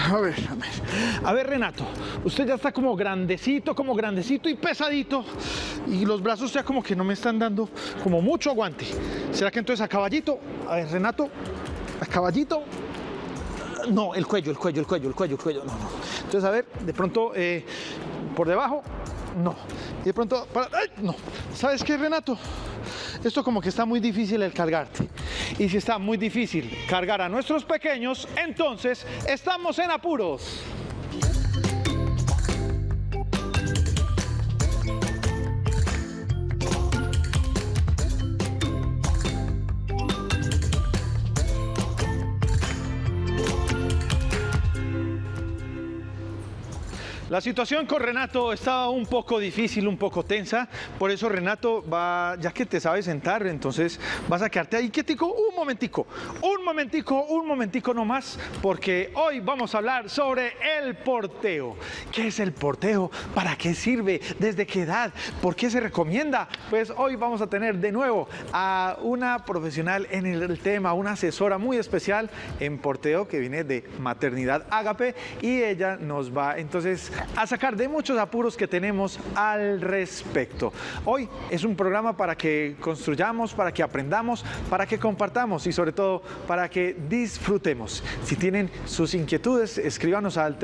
A ver, a ver. A ver, Renato, usted ya está como grandecito y pesadito. Y los brazos ya como que no me están dando como mucho aguante. ¿Será que entonces a caballito? A ver, Renato, a caballito. No, el cuello, no, no. Entonces, a ver, de pronto por debajo, no. Y de pronto, ¡ay! No. ¿Sabes qué, Renato? Esto como que está muy difícil el cargarte. Y si está muy difícil cargar a nuestros pequeños, entonces estamos en apuros. La situación con Renato estaba un poco difícil, un poco tensa, por eso Renato va, ya que te sabes sentar, entonces vas a quedarte ahí quietico un momentico nomás, porque hoy vamos a hablar sobre el porteo. ¿Qué es el porteo? ¿Para qué sirve? ¿Desde qué edad? ¿Por qué se recomienda? Pues hoy vamos a tener de nuevo a una profesional en el tema, una asesora muy especial en porteo que viene de Maternidad Ágape y ella nos va entonces a sacar de muchos apuros que tenemos al respecto. Hoy es un programa para que construyamos, para que aprendamos, para que compartamos y sobre todo para que disfrutemos. Si tienen sus inquietudes, escríbanos al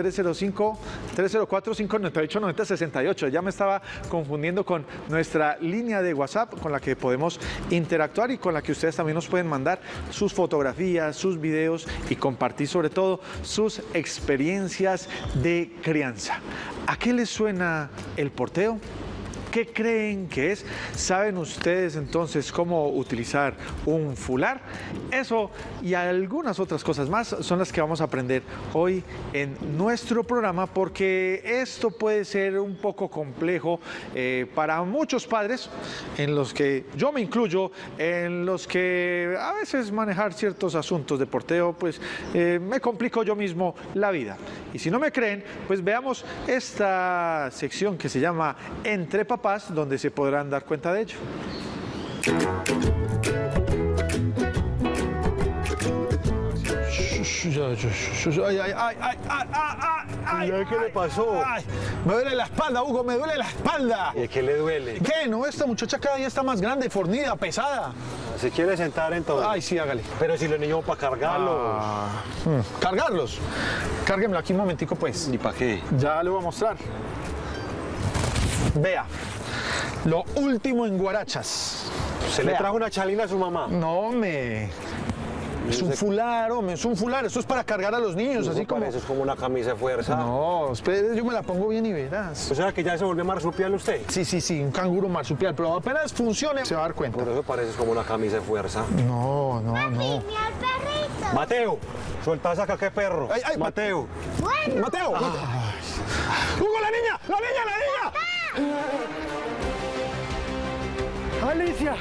304-598-9068. Ya me estaba confundiendo con nuestra línea de WhatsApp con la que podemos interactuar y con la que ustedes también nos pueden mandar sus fotografías, sus videos y compartir sobre todo sus experiencias de crianza. ¿A qué les suena el porteo? ¿Qué creen que es? ¿Saben ustedes entonces cómo utilizar un fular? Eso y algunas otras cosas más son las que vamos a aprender hoy en nuestro programa, porque esto puede ser un poco complejo para muchos padres, en los que yo me incluyo, en los que a veces manejar ciertos asuntos de porteo, pues me complico yo mismo la vida. Y si no me creen, pues veamos esta sección que se llama Entre Papás, donde se podrán dar cuenta de ello. ¿Qué le pasó? Me duele la espalda, Hugo, me duele la espalda. ¿Y qué le duele? ¿Qué? No, esta muchacha cada día está más grande, fornida, pesada. ¿Se quiere sentar entonces? Ay, sí, hágale. Pero si los niños para cargarlos. ¿Cargarlos? Cárguemelo aquí un momentico, pues. ¿Y para qué? Ya le voy a mostrar. Vea, lo último en guarachas. ¿Se le trajo una chalina a su mamá? No, es un fular, hombre, es un fular. Esto es para cargar a los niños, así como... Eso es como una camisa de fuerza. No, espere, yo me la pongo bien y verás. O sea, que ya se volvió marsupial usted. Sí, un canguro marsupial, pero apenas funcione se va a dar cuenta. Por eso pareces como una camisa de fuerza. No. Papi, mira el perrito. Mateo, suelta acá, ¿qué perro? Ay, Mateo. Bueno. Mateo. ¡Hugo, la niña! Alicia.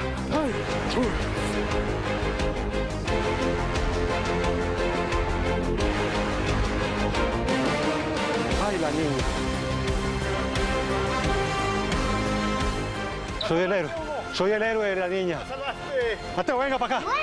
Ay, la niña. Soy el héroe de la niña. Mateo, venga para acá.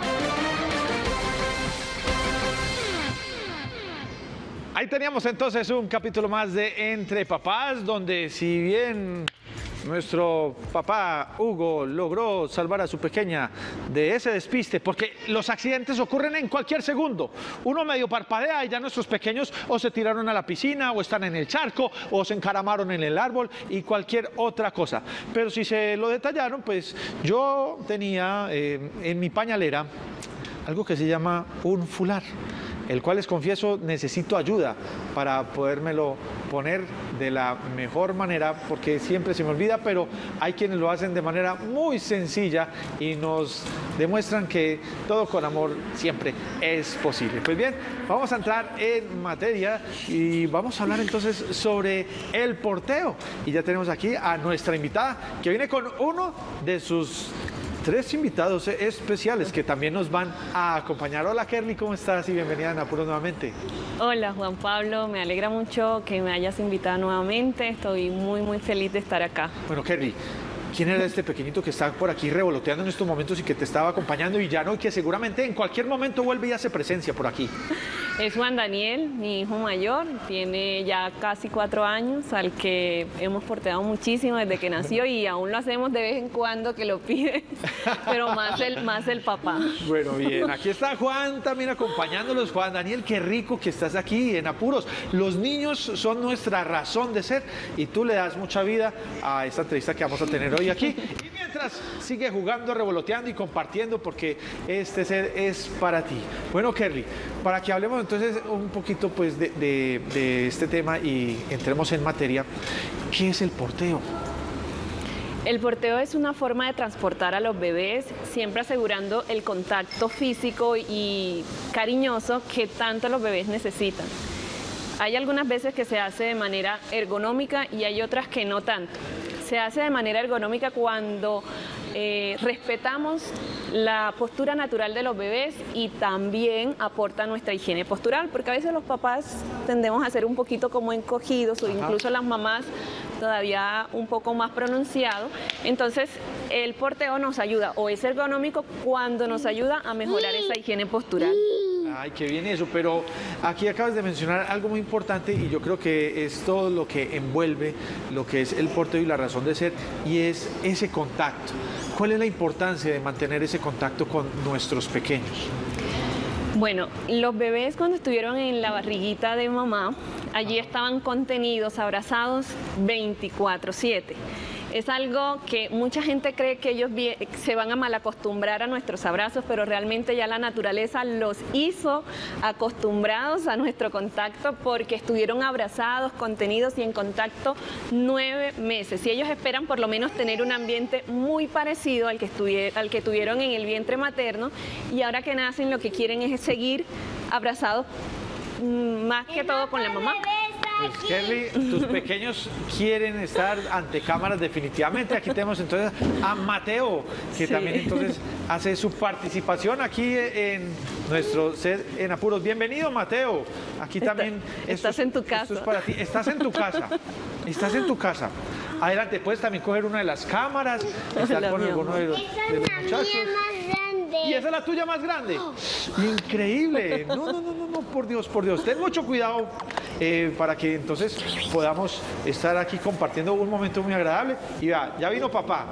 Ahí teníamos entonces un capítulo más de Entre Papás, donde si bien nuestro papá Hugo logró salvar a su pequeña de ese despiste, porque los accidentes ocurren en cualquier segundo. Uno medio parpadea y ya nuestros pequeños o se tiraron a la piscina, o están en el charco, o se encaramaron en el árbol y cualquier otra cosa. Pero si se lo detallaron, pues yo tenía en mi pañalera algo que se llama un fular, el cual les confieso necesito ayuda para podérmelo poner de la mejor manera, porque siempre se me olvida, pero hay quienes lo hacen de manera muy sencilla y nos demuestran que todo con amor siempre es posible. Pues bien, vamos a entrar en materia y vamos a hablar entonces sobre el porteo. Y ya tenemos aquí a nuestra invitada, que viene con uno de sus 3 invitados especiales que también nos van a acompañar. Hola, Kerly, ¿cómo estás? Y bienvenida en Apuros nuevamente. Hola, Juan Pablo, me alegra mucho que me hayas invitado nuevamente. Estoy muy feliz de estar acá. Bueno, Kerly, ¿Quién era este pequeñito que está por aquí revoloteando en estos momentos y que te estaba acompañando y ya no, y que seguramente en cualquier momento vuelve y hace presencia por aquí? Es Juan Daniel, mi hijo mayor, tiene ya casi 4 años, al que hemos porteado muchísimo desde que nació y aún lo hacemos de vez en cuando que lo pide, pero más el papá. Bueno, bien, aquí está Juan también acompañándolos. Juan Daniel, qué rico que estás aquí en Apuros. Los niños son nuestra razón de ser y tú le das mucha vida a esta entrevista que vamos a tener hoy aquí. Y mientras sigue jugando, revoloteando y compartiendo porque este ser es para ti. Bueno, Kerly, para que hablemos entonces un poquito pues de este tema y entremos en materia, ¿qué es el porteo? El porteo es una forma de transportar a los bebés, siempre asegurando el contacto físico y cariñoso que tanto los bebés necesitan. Hay algunas veces que se hace de manera ergonómica y hay otras que no tanto. Se hace de manera ergonómica cuando respetamos la postura natural de los bebés y también aporta nuestra higiene postural, porque a veces los papás tendemos a ser un poquito como encogidos o incluso las mamás todavía un poco más pronunciado. Entonces el porteo nos ayuda, o es ergonómico cuando nos ayuda a mejorar esa higiene postural. Ay, qué bien eso, pero aquí acabas de mencionar algo muy importante y yo creo que es todo lo que envuelve lo que es el porteo y la razón de ser, y es ese contacto. ¿Cuál es la importancia de mantener ese contacto con nuestros pequeños? Bueno, los bebés cuando estuvieron en la barriguita de mamá, allí estaban contenidos, abrazados 24/7. Es algo que mucha gente cree que ellos se van a malacostumbrar a nuestros abrazos, pero realmente ya la naturaleza los hizo acostumbrados a nuestro contacto porque estuvieron abrazados, contenidos y en contacto 9 meses. Y ellos esperan por lo menos tener un ambiente muy parecido al que tuvieron en el vientre materno, y ahora que nacen lo que quieren es seguir abrazados más que todo con la mamá. Pues Kerly, tus pequeños quieren estar ante cámaras definitivamente. Aquí tenemos entonces a Mateo, que también entonces hace su participación aquí en nuestro set en Apuros. Bienvenido, Mateo. Aquí también estás en tu casa. Esto es para ti. Estás en tu casa. Estás en tu casa. Adelante, puedes también coger una de las cámaras, estar con alguno de los muchachos. ¿Y esa es la tuya más grande? Increíble. No, por Dios. Ten mucho cuidado para que entonces podamos estar aquí compartiendo un momento muy agradable. Y vea, ya vino papá.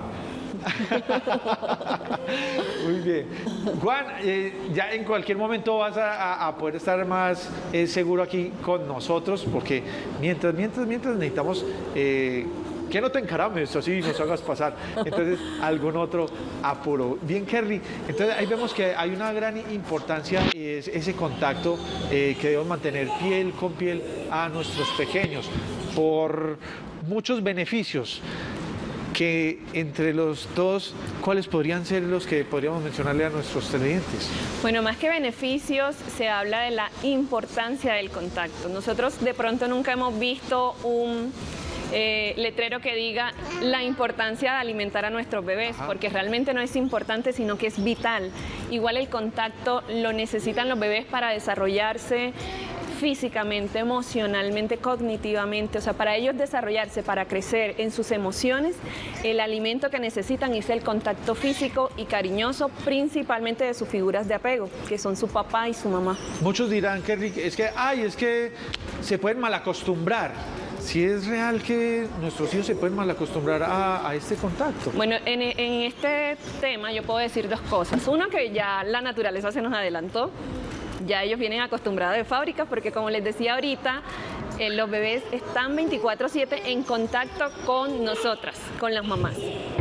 Muy bien. Juan, ya en cualquier momento vas a poder estar más seguro aquí con nosotros, porque mientras necesitamos... que no te encarames así y nos hagas pasar entonces algún otro apuro. Bien, Kerly, entonces ahí vemos que hay una gran importancia, es ese contacto que debemos mantener piel con piel a nuestros pequeños por muchos beneficios, que entre los dos, ¿cuáles podrían ser los que podríamos mencionarle a nuestros televidentes? Bueno, más que beneficios, se habla de la importancia del contacto. Nosotros de pronto nunca hemos visto un letrero que diga la importancia de alimentar a nuestros bebés, porque realmente no es importante, sino que es vital. Igual el contacto lo necesitan los bebés para desarrollarse físicamente, emocionalmente, cognitivamente, o sea, para ellos desarrollarse, para crecer en sus emociones, el alimento que necesitan es el contacto físico y cariñoso, principalmente de sus figuras de apego, que son su papá y su mamá. Muchos dirán que es que se pueden malacostumbrar. Si es real que nuestros hijos se pueden malacostumbrar a este contacto. Bueno, en este tema yo puedo decir dos cosas. Uno, que ya la naturaleza se nos adelantó. Ya ellos vienen acostumbrados de fábrica, porque como les decía ahorita, los bebés están 24/7 en contacto con nosotras, con las mamás.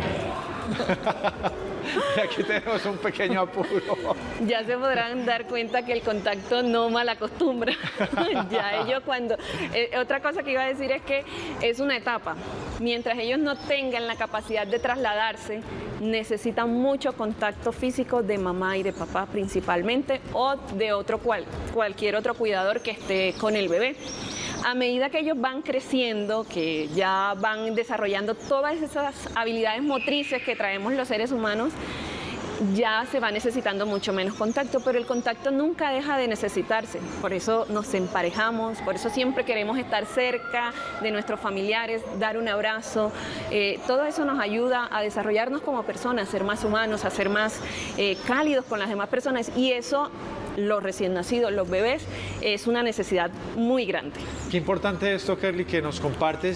Aquí tenemos un pequeño apuro. Ya se podrán dar cuenta que el contacto no malacostumbra. Ya ellos cuando... otra cosa que iba a decir es que es una etapa. Mientras ellos no tengan la capacidad de trasladarse, necesitan mucho contacto físico de mamá y de papá principalmente, o de cualquier otro cuidador que esté con el bebé. A medida que ellos van creciendo, que ya van desarrollando todas esas habilidades motrices que traemos los seres humanos, ya se va necesitando mucho menos contacto, pero el contacto nunca deja de necesitarse. Por eso nos emparejamos, por eso siempre queremos estar cerca de nuestros familiares, dar un abrazo. Todo eso nos ayuda a desarrollarnos como personas, a ser más humanos, a ser más cálidos con las demás personas, y eso, los recién nacidos, los bebés, es una necesidad muy grande. Qué importante esto, Kerly, que nos compartes,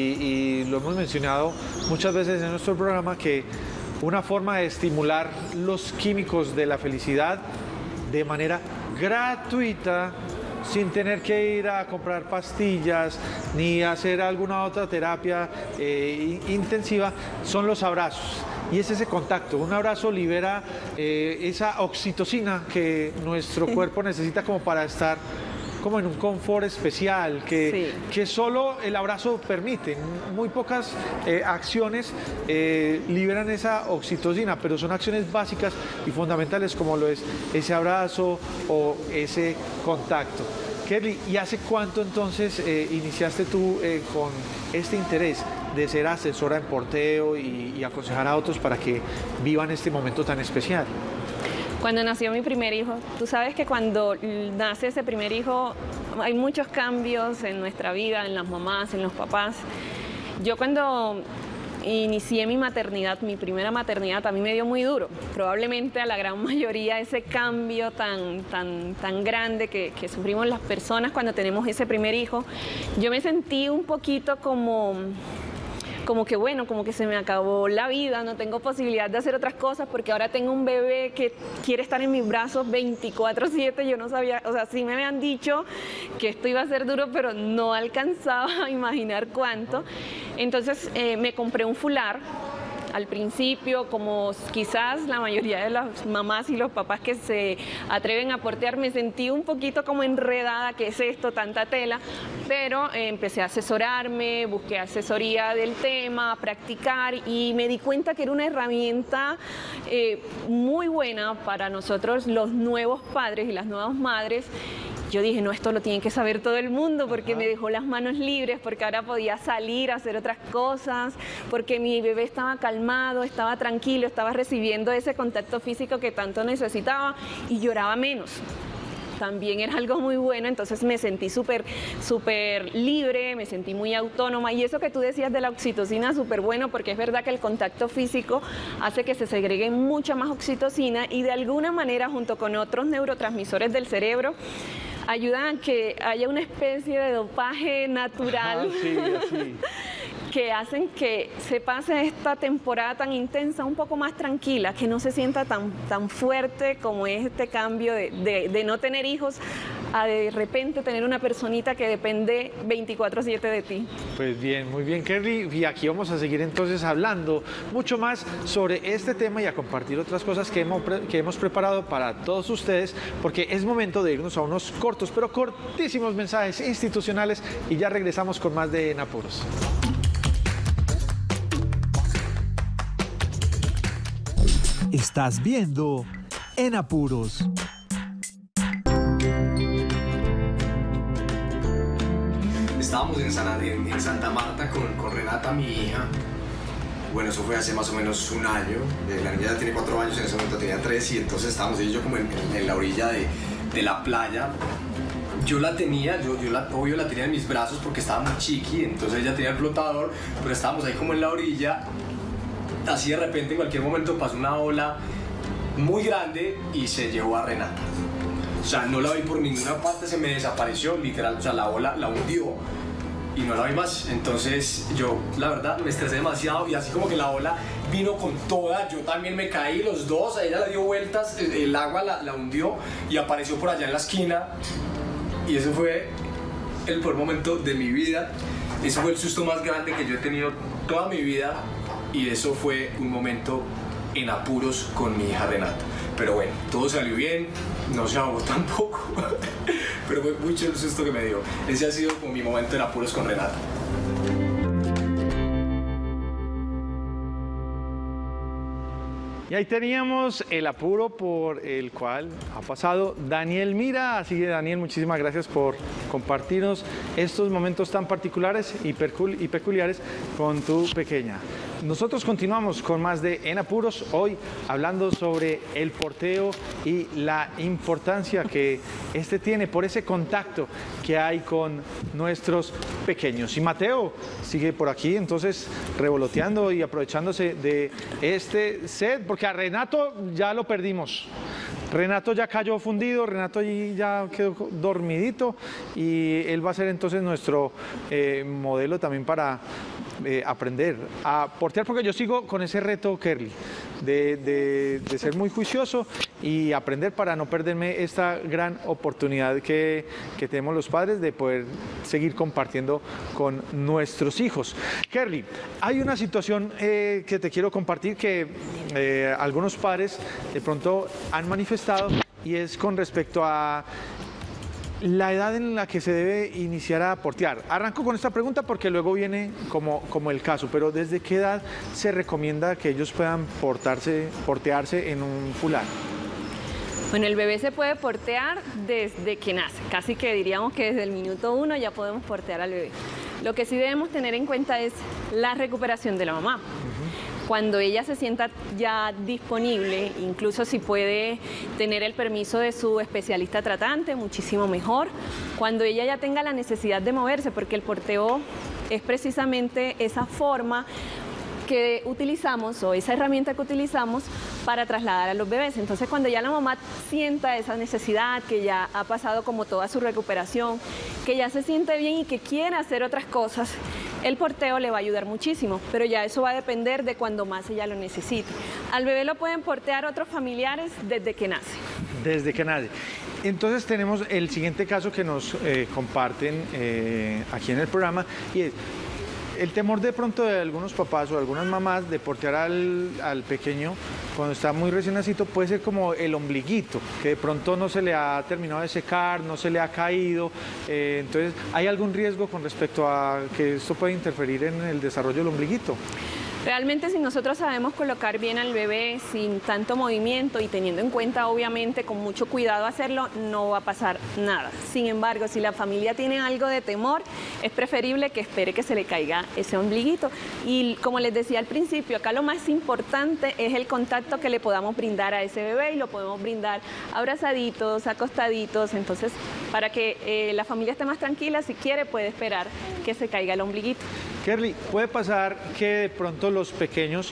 y lo hemos mencionado muchas veces en nuestro programa, que una forma de estimular los químicos de la felicidad de manera gratuita, sin tener que ir a comprar pastillas ni hacer alguna otra terapia intensiva, son los abrazos. Y es ese contacto. Un abrazo libera esa oxitocina que nuestro cuerpo necesita como para estar como en un confort especial, que solo el abrazo permite. Muy pocas acciones liberan esa oxitocina, pero son acciones básicas y fundamentales como lo es ese abrazo o ese contacto. Kerly, ¿y hace cuánto entonces iniciaste tú con este interés de ser asesora en porteo y aconsejar a otros para que vivan este momento tan especial? Cuando nació mi primer hijo, tú sabes que cuando nace ese primer hijo hay muchos cambios en nuestra vida, en las mamás, en los papás. Yo cuando inicié mi maternidad, mi primera maternidad, a mí me dio muy duro. Probablemente a la gran mayoría ese cambio tan grande que sufrimos las personas cuando tenemos ese primer hijo, yo me sentí un poquito como que bueno, como que se me acabó la vida, no tengo posibilidad de hacer otras cosas porque ahora tengo un bebé que quiere estar en mis brazos 24/7, yo no sabía, o sea, sí me habían dicho que esto iba a ser duro, pero no alcanzaba a imaginar cuánto. Entonces me compré un fular. Al principio, como quizás la mayoría de las mamás y los papás que se atreven a portear, me sentí un poquito como enredada, ¿qué es esto? Tanta tela, pero empecé a asesorarme, busqué asesoría del tema, a practicar, y me di cuenta que era una herramienta muy buena para nosotros los nuevos padres y las nuevas madres. Yo dije, no, esto lo tiene que saber todo el mundo, porque me dejó las manos libres, porque ahora podía salir a hacer otras cosas, porque mi bebé estaba calmado, estaba tranquilo, estaba recibiendo ese contacto físico que tanto necesitaba y lloraba menos. También era algo muy bueno, entonces me sentí súper libre, me sentí muy autónoma, y eso que tú decías de la oxitocina, súper bueno, porque es verdad que el contacto físico hace que se segregue mucha más oxitocina y de alguna manera, junto con otros neurotransmisores del cerebro, ayudan a que haya una especie de dopaje natural que hacen que se pase esta temporada tan intensa un poco más tranquila, que no se sienta tan fuerte como es este cambio de no tener hijos a de repente tener una personita que depende 24/7 de ti. Pues bien, muy bien, Kerly, y aquí vamos a seguir entonces hablando mucho más sobre este tema y a compartir otras cosas que hemos preparado para todos ustedes, porque es momento de irnos a unos cortos, pero cortísimos mensajes institucionales, y ya regresamos con más de En Apuros. Estás viendo En Apuros. Estábamos en Santa Marta con Renata, mi hija. Bueno, eso fue hace más o menos un año. La niña ya tiene 4 años, en ese momento tenía 3, y entonces estábamos ella y yo como en la orilla de la playa. Yo la tenía, obvio la tenía en mis brazos porque estaba muy chiqui, entonces ella tenía el flotador, pero estábamos ahí como en la orilla. Así de repente, en cualquier momento pasó una ola muy grande y se llevó a Renata. O sea, no la vi por ninguna parte, se me desapareció, literal, o sea, la ola la hundió y no la vi más. Entonces yo, la verdad, me estresé demasiado, y así como que la ola vino con toda, yo también me caí, los dos, a ella le dio vueltas, el agua la hundió y apareció por allá en la esquina, y eso fue el peor momento de mi vida. Ese fue el susto más grande que yo he tenido toda mi vida, y eso fue un momento en apuros con mi hija Renata. Pero bueno, todo salió bien, no se ahogó tampoco, pero fue mucho el susto que me dio. Ese ha sido como mi momento en apuros con Renata. Y ahí teníamos el apuro por el cual ha pasado Daniel Mira. Así que, Daniel, muchísimas gracias por compartirnos estos momentos tan particulares y peculiares con tu pequeña. Nosotros continuamos con más de En Apuros, hoy hablando sobre el porteo y la importancia que este tiene por ese contacto que hay con nuestros pequeños. Y Mateo sigue por aquí, entonces revoloteando y aprovechándose de este set, porque a Renato ya lo perdimos. Renato ya cayó fundido, Renato ya quedó dormidito y él va a ser entonces nuestro modelo también para aprender a portear, porque yo sigo con ese reto, Kerly, de ser muy juicioso y aprender para no perderme esta gran oportunidad que tenemos los padres de poder seguir compartiendo con nuestros hijos. Kerly, hay una situación que te quiero compartir que algunos padres de pronto han manifestado y es con respecto a la edad en la que se debe iniciar a portear. Arranco con esta pregunta porque luego viene como el caso, pero ¿desde qué edad se recomienda que ellos puedan portearse en un fular? Bueno, el bebé se puede portear desde que nace, casi que diríamos que desde el minuto 1 ya podemos portear al bebé. Lo que sí debemos tener en cuenta es la recuperación de la mamá. Cuando ella se sienta ya disponible, incluso si puede tener el permiso de su especialista tratante, muchísimo mejor. Cuando ella ya tenga la necesidad de moverse, porque el porteo es precisamente esa forma que utilizamos o esa herramienta que utilizamos para trasladar a los bebés. Entonces, cuando ya la mamá sienta esa necesidad, que ya ha pasado como toda su recuperación, que ya se siente bien y que quiere hacer otras cosas, el porteo le va a ayudar muchísimo, pero ya eso va a depender de cuando más ella lo necesite. Al bebé lo pueden portear otros familiares desde que nace. Desde que nace. Entonces tenemos el siguiente caso que nos comparten aquí en el programa y es el temor de pronto de algunos papás o algunas mamás de portear al pequeño cuando está muy recién nacido puede ser como el ombliguito, que de pronto no se le ha terminado de secar, no se le ha caído. Entonces, ¿hay algún riesgo con respecto a que esto puede interferir en el desarrollo del ombliguito? Realmente, si nosotros sabemos colocar bien al bebé sin tanto movimiento y teniendo en cuenta, obviamente, con mucho cuidado hacerlo, no va a pasar nada. Sin embargo, si la familia tiene algo de temor, es preferible que espere que se le caiga ese ombliguito. Y como les decía al principio, acá lo más importante es el contacto que le podamos brindar a ese bebé y lo podemos brindar abrazaditos, acostaditos. Entonces, para que la familia esté más tranquila, si quiere, puede esperar que se caiga el ombliguito. Kerly, puede pasar que de pronto los pequeños,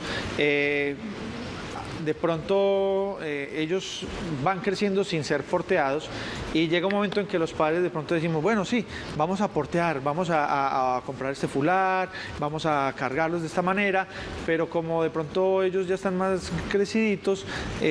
ellos van creciendo sin ser porteados y llega un momento en que los padres de pronto decimos, bueno, sí, vamos a portear, vamos a comprar este fular, vamos a cargarlos de esta manera, pero como de pronto ellos ya están más creciditos,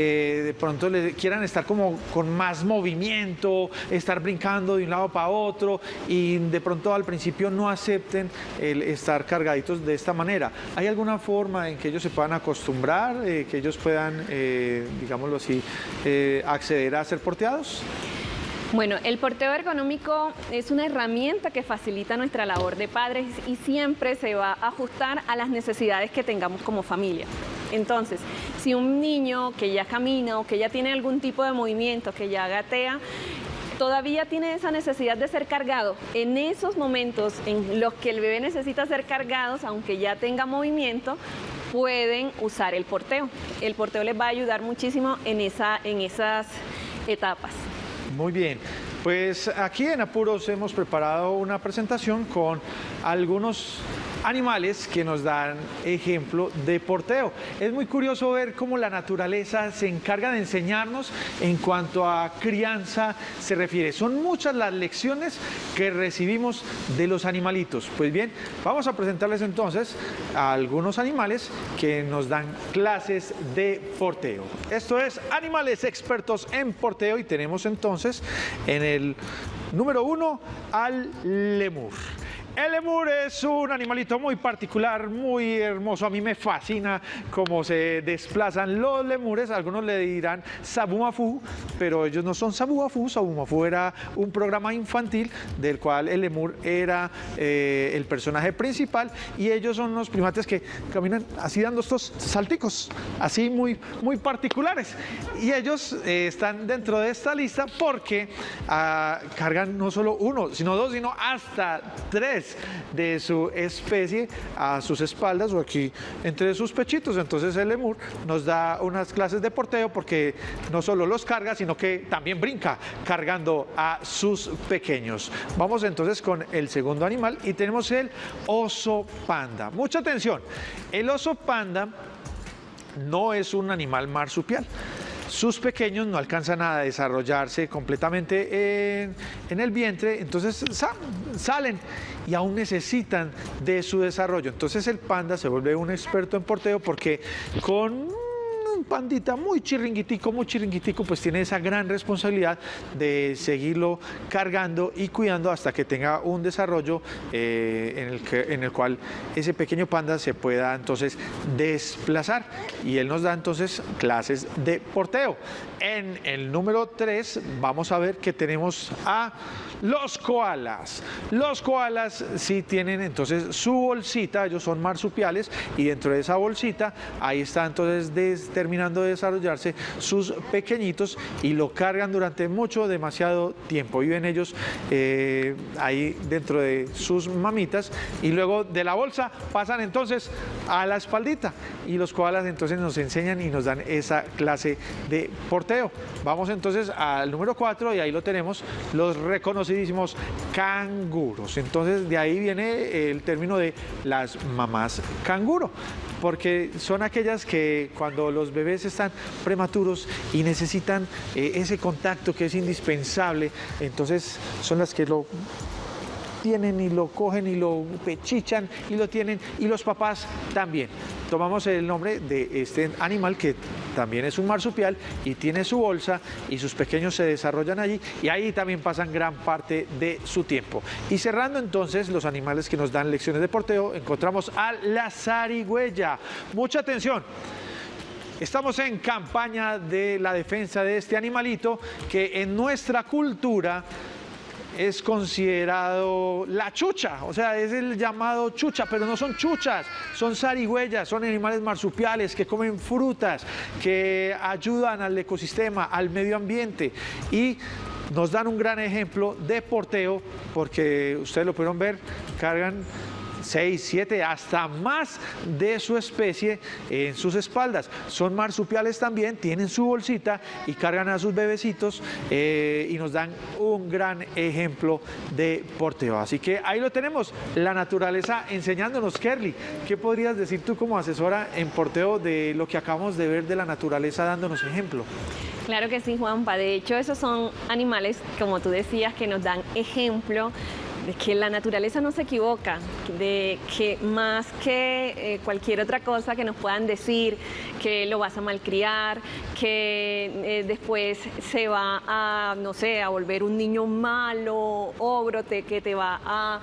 de pronto quieran estar como con más movimiento, estar brincando de un lado para otro y de pronto al principio no acepten el estar cargaditos de esta manera. ¿Hay alguna forma en que ellos se puedan acostumbrar, que ellos puedan digámoslo así, acceder a ser porteados? Bueno, el porteo ergonómico es una herramienta que facilita nuestra labor de padres y siempre se va a ajustar a las necesidades que tengamos como familia. Entonces, si un niño que ya camina o que ya tiene algún tipo de movimiento, que ya gatea, todavía tiene esa necesidad de ser cargado, en esos momentos en los que el bebé necesita ser cargado, aunque ya tenga movimiento, pueden usar el porteo. El porteo les va a ayudar muchísimo en esas etapas. Muy bien, pues aquí en Apuros hemos preparado una presentación con algunos animales que nos dan ejemplo de porteo. Es muy curioso ver cómo la naturaleza se encarga de enseñarnos en cuanto a crianza se refiere. Son muchas las lecciones que recibimos de los animalitos. Pues bien, vamos a presentarles entonces a algunos animales que nos dan clases de porteo. Esto es Animales Expertos en Porteo y tenemos entonces en el número 1 al lemur. El lemur es un animalito muy particular, muy hermoso. A mí me fascina cómo se desplazan los lemures. Algunos le dirán Sabumafu, pero ellos no son Sabumafu. Sabumafu era un programa infantil del cual el lemur era el personaje principal y ellos son los primates que caminan así dando estos salticos, así muy particulares. Y ellos están dentro de esta lista porque cargan no solo uno, sino dos, sino hasta tres bebés de su especie a sus espaldas o aquí entre sus pechitos. Entonces el lemur nos da unas clases de porteo porque no solo los carga, sino que también brinca cargando a sus pequeños. Vamos entonces con el segundo animal y tenemos el oso panda. Mucha atención, el oso panda no es un animal marsupial. Sus pequeños no alcanzan a desarrollarse completamente en el vientre, entonces salen y aún necesitan de su desarrollo. Entonces el panda se vuelve un experto en porteo porque con un pandita muy chiringuitico, pues tiene esa gran responsabilidad de seguirlo cargando y cuidando hasta que tenga un desarrollo en el cual ese pequeño panda se pueda entonces desplazar. Y él nos da entonces clases de porteo. En el número 3 vamos a ver que tenemos a los koalas. Los koalas sí tienen entonces su bolsita, ellos son marsupiales y dentro de esa bolsita ahí está entonces terminando de desarrollarse sus pequeñitos y lo cargan durante demasiado tiempo. Viven ellos ahí dentro de sus mamitas y luego de la bolsa pasan entonces a la espaldita y los koalas entonces nos enseñan y nos dan esa clase de porteo. Vamos entonces al número 4 y ahí lo tenemos, los reconocidísimos canguros. Entonces de ahí viene el término de las mamás canguro, porque son aquellas que cuando los bebés están prematuros y necesitan ese contacto que es indispensable, entonces son las que lo tienen y lo cogen y lo pechichan y lo tienen, y los papás también. Tomamos el nombre de este animal que también es un marsupial y tiene su bolsa y sus pequeños se desarrollan allí y ahí también pasan gran parte de su tiempo. Y cerrando entonces los animales que nos dan lecciones de porteo, encontramos a la zarigüeya. Mucha atención. Estamos en campaña de la defensa de este animalito que en nuestra cultura es considerado la chucha, o sea, es el llamado chucha, pero no son chuchas, son zarigüeyas, son animales marsupiales que comen frutas, que ayudan al ecosistema, al medio ambiente y nos dan un gran ejemplo de porteo porque ustedes lo pudieron ver, cargan 6, 7, hasta más de su especie en sus espaldas. Son marsupiales también, tienen su bolsita y cargan a sus bebecitos y nos dan un gran ejemplo de porteo. Así que ahí lo tenemos, la naturaleza enseñándonos. Kerly, ¿qué podrías decir tú como asesora en porteo de lo que acabamos de ver de la naturaleza dándonos ejemplo? Claro que sí, Juanpa. De hecho, esos son animales, como tú decías, que nos dan ejemplo de que la naturaleza no se equivoca, de que más que cualquier otra cosa que nos puedan decir, que lo vas a malcriar, que después se va a, no sé, a volver un niño malo, ogro, que te va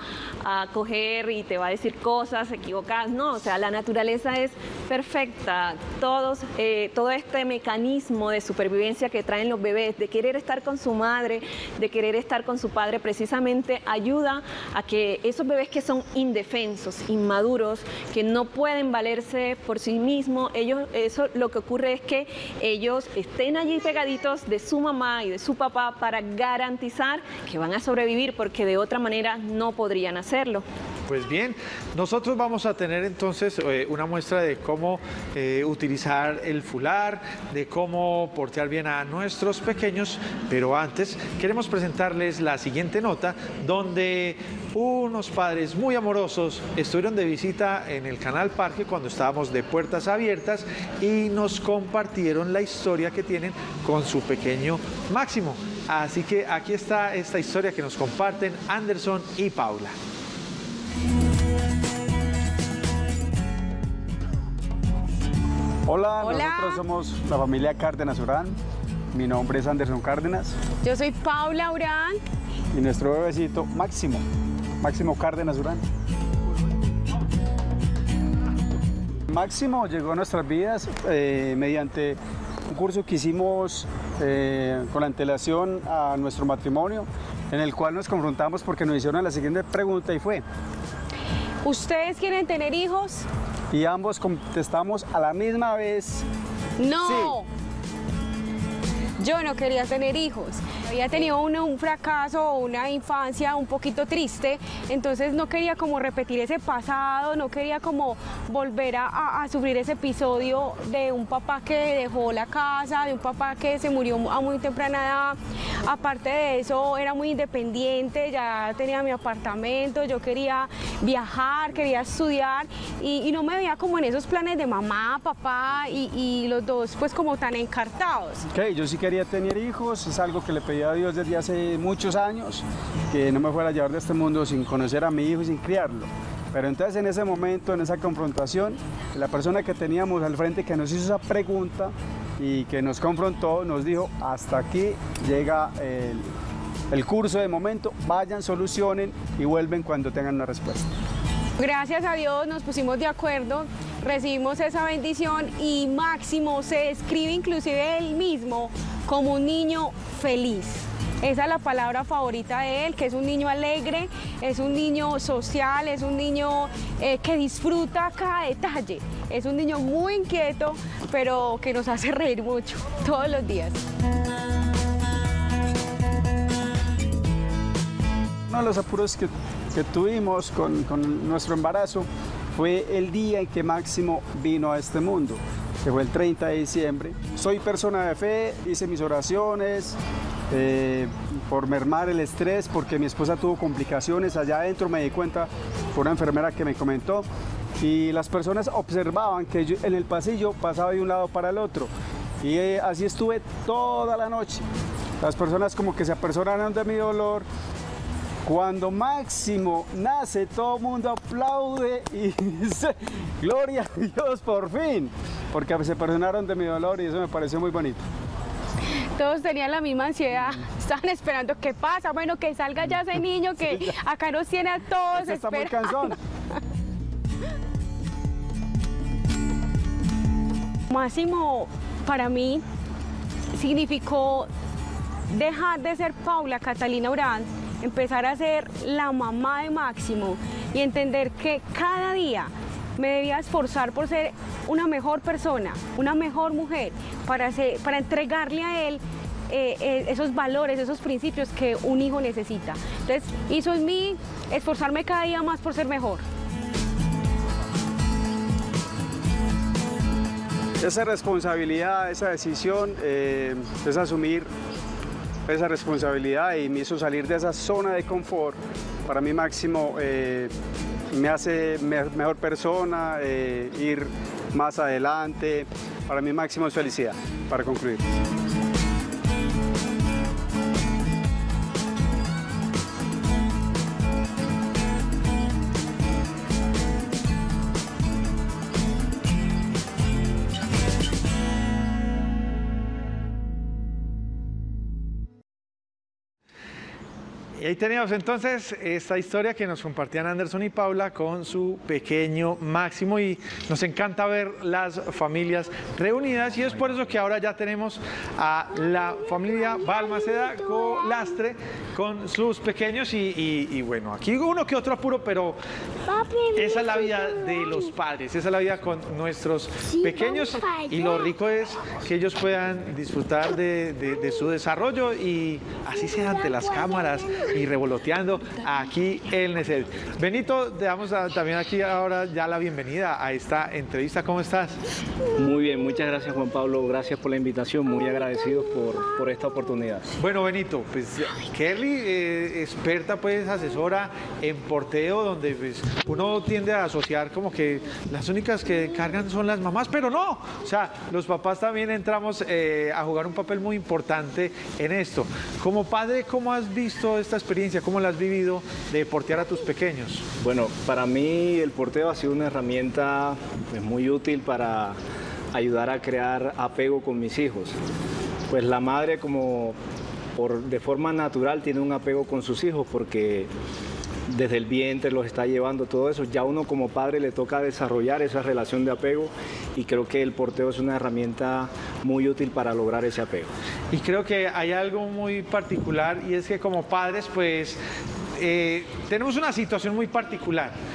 a coger y te va a decir cosas equivocadas. No, o sea, la naturaleza es perfecta. Todo este mecanismo de supervivencia que traen los bebés, de querer estar con su madre, de querer estar con su padre, precisamente ayuda a que esos bebés que son indefensos, inmaduros, que no pueden valerse por sí mismos, eso lo que ocurre es que ellos estén allí pegaditos de su mamá y de su papá para garantizar que van a sobrevivir, porque de otra manera no podrían hacerlo. Pues bien, nosotros vamos a tener entonces una muestra de cómo utilizar el fular, de cómo portear bien a nuestros pequeños, pero antes queremos presentarles la siguiente nota donde unos padres muy amorosos estuvieron de visita en el Canal Parque cuando estábamos de puertas abiertas y nos compartieron la historia que tienen con su pequeño Máximo. Así que aquí está esta historia que nos comparten Anderson y Paula. Hola, Hola. Nosotros somos la familia Cárdenas Urán. Mi nombre es Anderson Cárdenas Yo soy Paula Urán. y nuestro bebecito Máximo Cárdenas Urán. Máximo llegó a nuestras vidas mediante un curso que hicimos con antelación a nuestro matrimonio, en el cual nos confrontamos porque nos hicieron la siguiente pregunta y fue: ¿Ustedes quieren tener hijos? y ambos contestamos a la misma vez: No. Yo no quería tener hijos. Había tenido un fracaso, una infancia un poquito triste, entonces no quería como repetir ese pasado, no quería como volver a sufrir ese episodio de un papá que dejó la casa, de un papá que se murió a muy temprana edad. Aparte de eso, era muy independiente, ya tenía mi apartamento, yo quería viajar, quería estudiar y no me veía como en esos planes de mamá, papá y los dos pues como tan encartados. Okay, yo sí quería tener hijos, es algo que le pedí a Dios desde hace muchos años, que no me fuera a llevar de este mundo sin conocer a mi hijo y sin criarlo. Pero entonces en ese momento, en esa confrontación, la persona que teníamos al frente que nos hizo esa pregunta y que nos confrontó, nos dijo, hasta aquí llega el curso de momento, vayan, solucionen y vuelven cuando tengan una respuesta. Gracias a Dios nos pusimos de acuerdo, recibimos esa bendición y Máximo se describe inclusive él mismo como un niño feliz. Esa es la palabra favorita de él, que es un niño alegre, es un niño social, es un niño que disfruta cada detalle. Es un niño muy inquieto, pero que nos hace reír mucho todos los días. Uno de los apuros que tuvimos con nuestro embarazo fue el día en que Máximo vino a este mundo, que fue el 30 de diciembre. Soy persona de fe, hice mis oraciones por mermar el estrés, porque mi esposa tuvo complicaciones allá adentro, me di cuenta por una enfermera que me comentó, y las personas observaban que yo en el pasillo pasaba de un lado para el otro, y así estuve toda la noche. Las personas como que se apersonaron de mi dolor. Cuando Máximo nace, todo el mundo aplaude y dice, gloria a Dios, por fin, porque se perdonaron de mi dolor y eso me pareció muy bonito. Todos tenían la misma ansiedad, estaban esperando qué pasa, bueno, que salga ya ese niño que acá nos tiene a todos Ese está muy esperando. cansón. Máximo para mí significó dejar de ser Paula Catalina Urán, empezar a ser la mamá de Máximo y entender que cada día me debía esforzar por ser una mejor persona, una mejor mujer, para entregarle a él esos valores, esos principios que un hijo necesita. Entonces hizo en mí esforzarme cada día más por ser mejor. Esa responsabilidad, esa decisión es asumir esa responsabilidad y me hizo salir de esa zona de confort. Para mí Máximo me hace mejor persona, ir más adelante. Para mí Máximo es felicidad, para concluir. Y ahí teníamos entonces esta historia que nos compartían Anderson y Paula con su pequeño Máximo, y nos encanta ver las familias reunidas, y es por eso que ahora ya tenemos a la familia Balmaceda Colastre con sus pequeños y bueno, aquí uno que otro apuro, pero esa es la vida de los padres, esa es la vida con nuestros pequeños, y lo rico es que ellos puedan disfrutar de su desarrollo y así sea ante las cámaras y revoloteando aquí en Neset. Benito, te damos también aquí ahora ya la bienvenida a esta entrevista. ¿Cómo estás? Muy bien, muchas gracias Juan Pablo, gracias por la invitación, muy agradecidos por esta oportunidad. Bueno, Benito, pues Kelly, experta, pues asesora en porteo, donde pues, uno tiende a asociar como que las únicas que cargan son las mamás, pero no, o sea, los papás también entramos a jugar un papel muy importante en esto. Como padre, ¿cómo has visto esta experiencia? ¿Cómo la has vivido de portear a tus pequeños? Bueno, para mí el porteo ha sido una herramienta pues, muy útil para ayudar a crear apego con mis hijos. Pues la madre como de forma natural tiene un apego con sus hijos porque desde el vientre los está llevando todo eso. Ya uno como padre le toca desarrollar esa relación de apego y creo que el porteo es una herramienta muy útil para lograr ese apego. Y creo que hay algo muy particular y es que como padres pues tenemos una situación muy particular.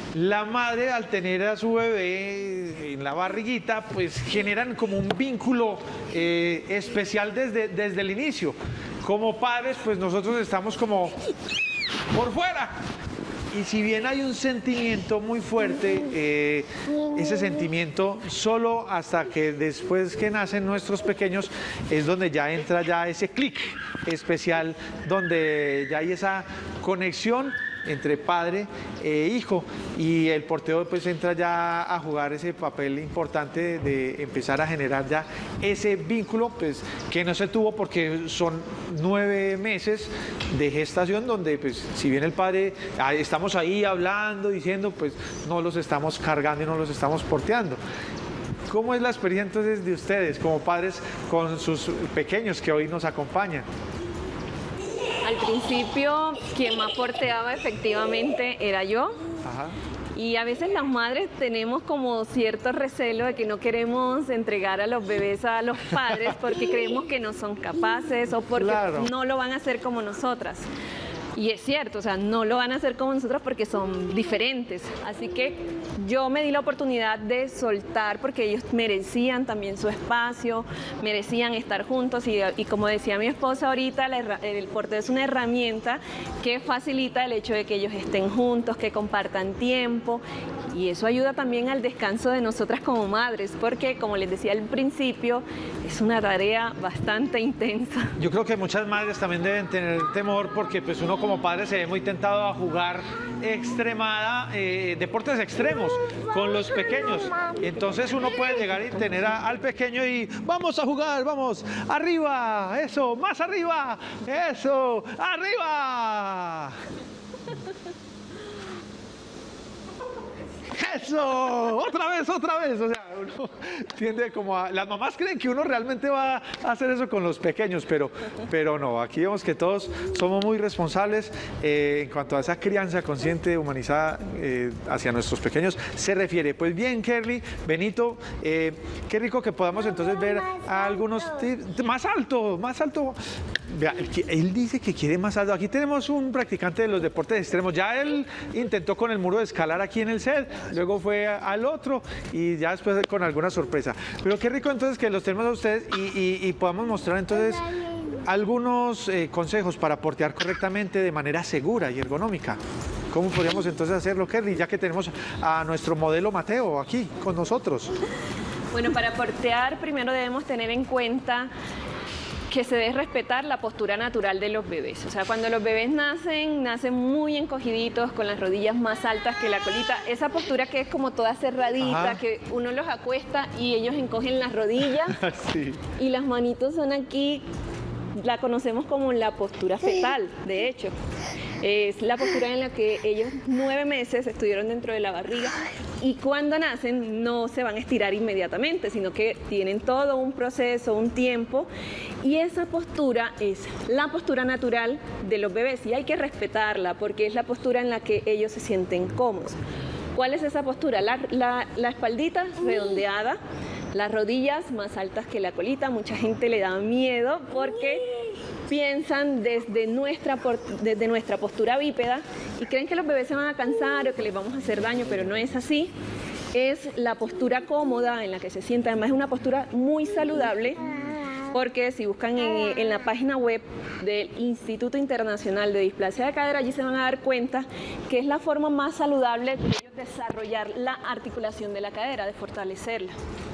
la madre al tener a su bebé en la barriguita, pues generan como un vínculo especial desde el inicio. Como padres, pues nosotros estamos como por fuera. Y si bien hay un sentimiento muy fuerte, ese sentimiento solo hasta que después que nacen nuestros pequeños es donde ya entra ya ese clic especial, donde ya hay esa conexión entre padre e hijo, y el porteo pues entra ya a jugar ese papel importante de empezar a generar ya ese vínculo pues que no se tuvo, porque son 9 meses de gestación donde pues si bien el padre estamos ahí hablando, diciendo, pues no los estamos cargando y no los estamos porteando. ¿Cómo es la experiencia entonces de ustedes como padres con sus pequeños que hoy nos acompañan? Al principio, quien más porteaba efectivamente era yo. Ajá. Y a veces las madres tenemos como cierto recelo de que no queremos entregar a los bebés a los padres porque creemos que no son capaces o porque no lo van a hacer como nosotras. Y es cierto, o sea, no lo van a hacer como nosotros porque son diferentes. Así que yo me di la oportunidad de soltar porque ellos merecían también su espacio, merecían estar juntos y como decía mi esposa ahorita, el porteo es una herramienta que facilita el hecho de que ellos estén juntos, que compartan tiempo, y eso ayuda también al descanso de nosotras como madres, porque como les decía al principio, es una tarea bastante intensa. Yo creo que muchas madres también deben tener temor porque pues uno como padre se ve muy tentado a jugar deportes extremos con los pequeños. Entonces uno puede llegar y tener al pequeño y vamos a jugar, vamos, arriba, eso, más arriba, eso, arriba. ¡Eso! ¡Otra vez, otra vez! O sea, uno tiende como a... Las mamás creen que uno realmente va a hacer eso con los pequeños, pero no. Aquí vemos que todos somos muy responsables en cuanto a esa crianza consciente, humanizada hacia nuestros pequeños se refiere. Pues bien, Kerly, Benito, qué rico que podamos entonces ver a algunos... ¡Más alto! ¡Más alto! Vea, él dice que quiere más alto. Aquí tenemos un practicante de los deportes extremos. Ya él intentó con el muro de escalar aquí en el set, luego fue al otro y ya después con alguna sorpresa. Pero qué rico entonces que los tenemos a ustedes y podamos mostrar entonces algunos consejos para portear correctamente de manera segura y ergonómica. ¿Cómo podríamos entonces hacerlo, Kerly, ya que tenemos a nuestro modelo Mateo aquí con nosotros? Bueno, para portear primero debemos tener en cuenta que se debe respetar la postura natural de los bebés. O sea, cuando los bebés nacen muy encogiditos, con las rodillas más altas que la colita. Esa postura que es como toda cerradita, que uno los acuesta y ellos encogen las rodillas. Sí. Y las manitos son aquí, la conocemos como la postura fetal, de hecho. Es la postura en la que ellos 9 meses estuvieron dentro de la barriga y cuando nacen no se van a estirar inmediatamente, sino que tienen todo un proceso, un tiempo, y esa postura es la postura natural de los bebés y hay que respetarla porque es la postura en la que ellos se sienten cómodos. ¿Cuál es esa postura? La espaldita redondeada, las rodillas más altas que la colita. Mucha gente le da miedo porque piensan desde nuestra postura bípeda y creen que los bebés se van a cansar o que les vamos a hacer daño, pero no es así. Es la postura cómoda en la que se sientan. Además es una postura muy saludable porque si buscan en la página web del Instituto Internacional de Displasia de Cadera, allí se van a dar cuenta que es la forma más saludable de ellos desarrollar la articulación de la cadera, de fortalecerla.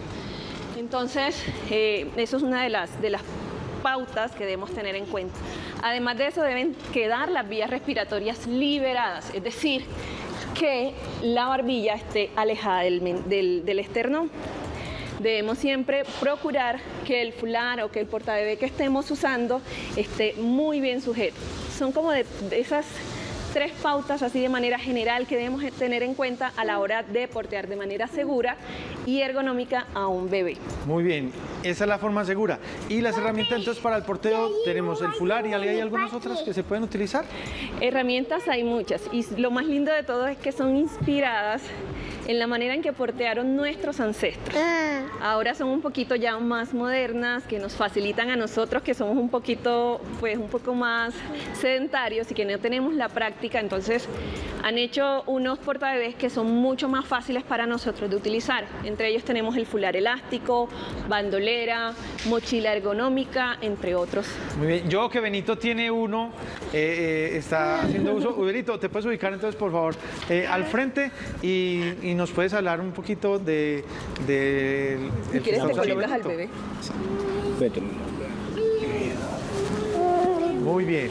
Entonces, eso es una de las pautas que debemos tener en cuenta. Además de eso, deben quedar las vías respiratorias liberadas, es decir, que la barbilla esté alejada del esternón. Debemos siempre procurar que el fular o que el portabebé que estemos usando esté muy bien sujeto. Son como de esas 3 pautas así de manera general que debemos tener en cuenta a la hora de portear de manera segura y ergonómica a un bebé. Muy bien, esa es la forma segura. Y las herramientas entonces para el porteo tenemos el fular y hay algunas otras que se pueden utilizar. Herramientas hay muchas y lo más lindo de todo es que son inspiradas en la manera en que portearon nuestros ancestros. Ahora son un poquito ya más modernas, que nos facilitan a nosotros que somos un poquito, pues un poco más sedentarios y que no tenemos la práctica. Entonces han hecho unos portabebés que son mucho más fáciles para nosotros de utilizar. Entre ellos tenemos el fular elástico, bandolera, mochila ergonómica, entre otros. Muy bien, yo que Benito tiene uno, está haciendo uso. Benito, ¿te puedes ubicar entonces, por favor, al frente y nos puedes hablar un poquito de ¿Y quieres que colocas al bebé? Vete. Muy bien.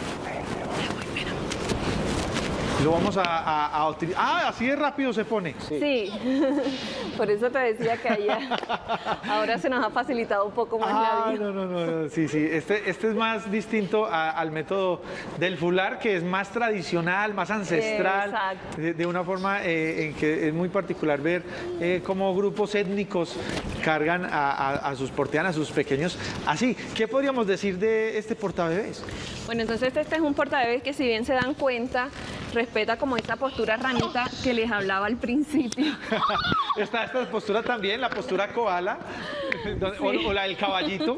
Lo vamos a utilizar. Ah, así de rápido se pone. Sí, por eso te decía que ahora se nos ha facilitado un poco más la vida. No, sí, este es más distinto al método del fular, que es más tradicional, más ancestral, de una forma en que es muy particular ver cómo grupos étnicos cargan a sus porteanas, a sus pequeños. Así, ¿qué podríamos decir de este portabebés? Bueno, entonces este es un portabebés que, si bien se dan cuenta, respeta como esta postura ranita que les hablaba al principio. Está esta postura también, la postura koala, o la del caballito.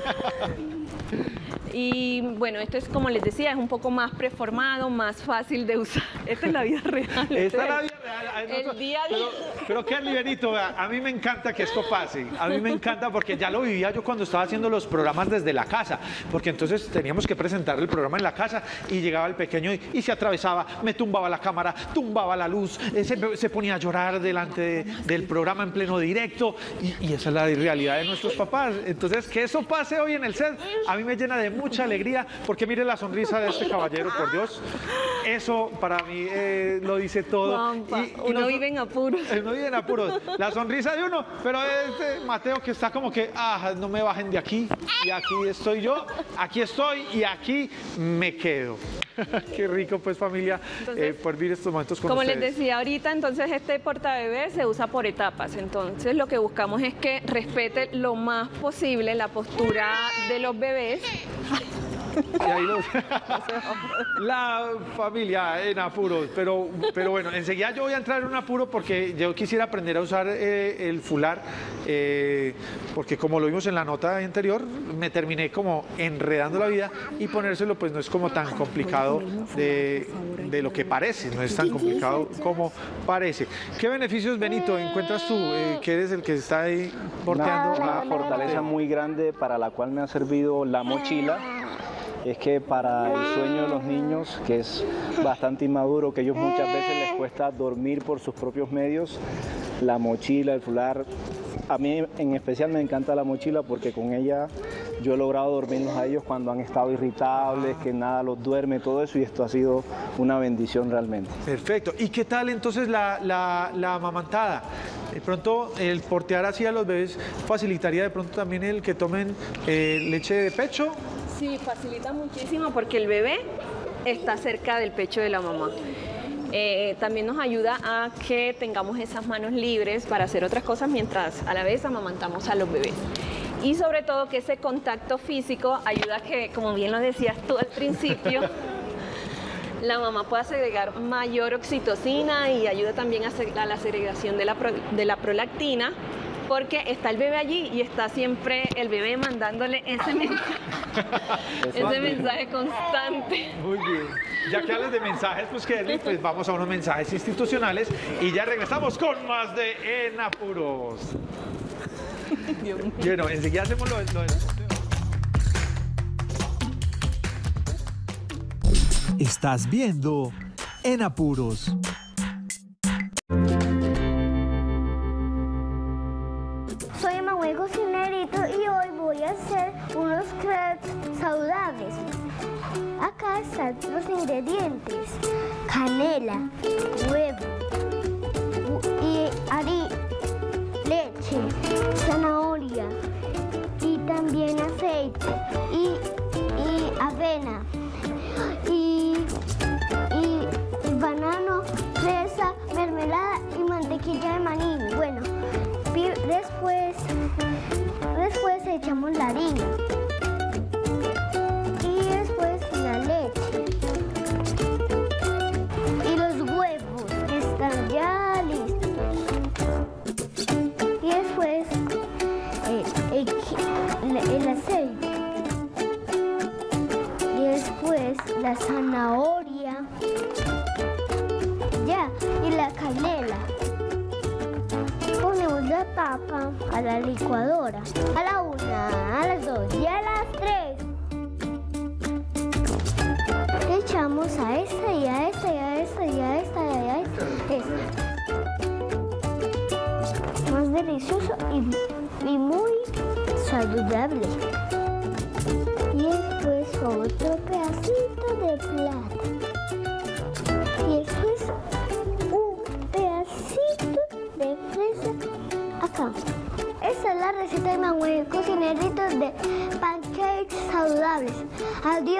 Y bueno, esto es, como les decía, es un poco más preformado, más fácil de usar. Esta es la vida real. Esta es la vida real. El día a día. Pero Kerly, Benito, a mí me encanta que esto pase. A mí me encanta porque ya lo vivía yo cuando estaba haciendo los programas desde la casa. Porque entonces teníamos que presentar el programa en la casa y llegaba el pequeño y se atravesaba, me tumbaba la cámara, tumbaba la luz, se ponía a llorar delante del programa en pleno directo. Y esa es la realidad de nuestros papás. Entonces, que eso pase hoy en el set, a mí me llena de mucha alegría, porque mire la sonrisa de este caballero, por Dios. Eso para mí lo dice todo. Uno vive en apuros. Uno vive en apuros. La sonrisa de uno, pero este Mateo que está como que, no me bajen de aquí, y aquí estoy yo, aquí estoy y aquí me quedo. Qué rico, pues, familia, por vivir estos momentos con ustedes. Como les decía ahorita, entonces este portabebé se usa por etapas. Entonces lo que buscamos es que respete lo más posible la postura de los bebés. Y ahí la familia en apuros, pero bueno, enseguida yo voy a entrar en un apuro porque yo quisiera aprender a usar el fular, porque como lo vimos en la nota anterior, me terminé como enredando la vida, y ponérselo pues no es como tan complicado de lo que parece, no es tan complicado como parece. ¿Qué beneficios, Benito, encuentras tú, que eres el que está ahí porteando? Una fortaleza muy grande para la cual me ha servido la mochila. Es que para el sueño de los niños, que es bastante inmaduro, que ellos muchas veces les cuesta dormir por sus propios medios, la mochila, el fular, a mí en especial me encanta la mochila porque con ella yo he logrado dormirlos a ellos cuando han estado irritables, que nada los duerme, todo eso, y esto ha sido una bendición realmente. Perfecto. ¿Y qué tal entonces la amamantada? De pronto el portear así a los bebés facilitaría de pronto también el que tomen leche de pecho. Sí, facilita muchísimo porque el bebé está cerca del pecho de la mamá. También nos ayuda a que tengamos esas manos libres para hacer otras cosas mientras a la vez amamantamos a los bebés. Y sobre todo que ese contacto físico ayuda a que, como bien lo decías tú al principio, la mamá pueda segregar mayor oxitocina y ayuda también a la segregación de la prolactina, porque está el bebé allí y está siempre el bebé mandándole ese mensaje constante. Muy bien. Ya que hablas de mensajes, pues Kerly, pues vamos a unos mensajes institucionales y ya regresamos con más de En Apuros. Bueno, enseguida hacemos lo del sorteo. Estás viendo En Apuros. Soy Manuel Cocinerito y hoy voy a hacer unos crepes saludables. Acá están los ingredientes: canela, huevo y leche, zanahoria y también aceite y avena y banano, fresa, mermelada y mantequilla de maní. Bueno, después echamos la harina y después la leche y los huevos que allá y la canela. Ponemos la papa a la licuadora. A la 1, a las 2 y a las 3. Le echamos a esta y a esta y a esta y a esta y a esta. Más delicioso y muy saludable. Y después otro pedacito de plata. Y después un pedacito de fresa acá. Esa es la receta de Manuel, cocineritos de pancakes saludables. ¡Adiós!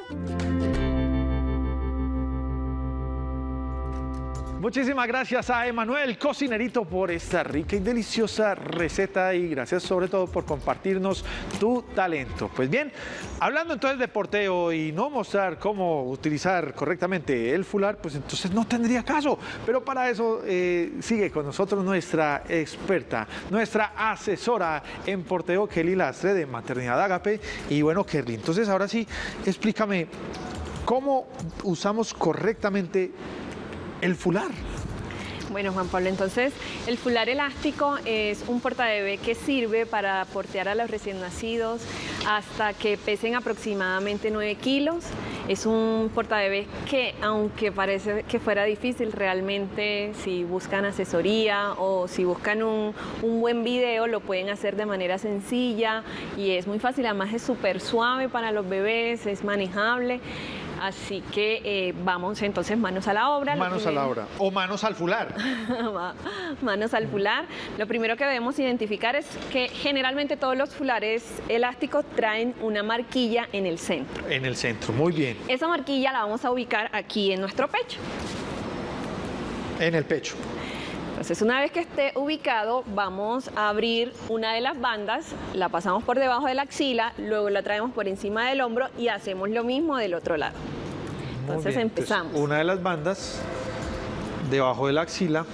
Muchísimas gracias a Emanuel, cocinerito, por esta rica y deliciosa receta y gracias sobre todo por compartirnos tu talento. Pues bien, hablando entonces de porteo y no mostrar cómo utilizar correctamente el fular, pues entonces no tendría caso. Pero para eso sigue con nosotros nuestra experta, nuestra asesora en porteo, Kelly Lastre, de Maternidad Ágape. Y bueno, Kelly, entonces ahora sí, explícame, ¿cómo usamos correctamente el fular? Bueno, Juan Pablo, entonces el fular elástico es un portabebé que sirve para portear a los recién nacidos hasta que pesen aproximadamente 9 kilos. Es un portabebé que, aunque parece que fuera difícil, realmente si buscan asesoría o si buscan un buen video, lo pueden hacer de manera sencilla y es muy fácil. Además es súper suave para los bebés, es manejable. Así que vamos entonces manos a la obra. Manos a la obra. O manos al fular. Manos al fular. Lo primero que debemos identificar es que generalmente todos los fulares elásticos traen una marquilla en el centro. En el centro, muy bien. Esa marquilla la vamos a ubicar aquí en nuestro pecho. En el pecho. Entonces, una vez que esté ubicado, vamos a abrir una de las bandas, la pasamos por debajo de la axila, luego la traemos por encima del hombro y hacemos lo mismo del otro lado. Entonces empezamos. Entonces, una de las bandas debajo de la axila.